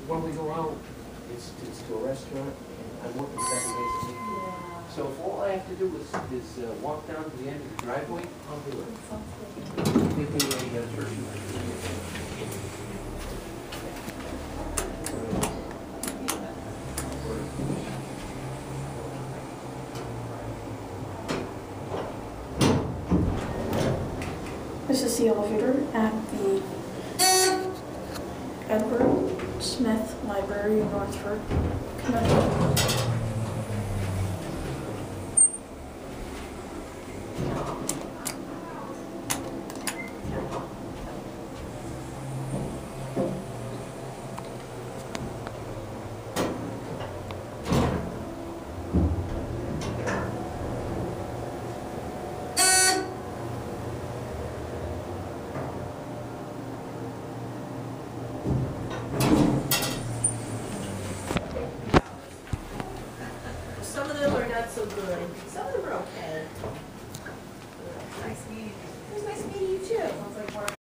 when we go out, it's to a restaurant, and I'm working 7 days a week. So if all I have to do is walk down to the end of the driveway, I'll do it. Give me a turkey. This is the elevator at the Edward Smith Library in Northford, Connecticut. Some of them are not so good. Some of them are okay. Nice meeting you. It was nice meeting you too. Sounds like work.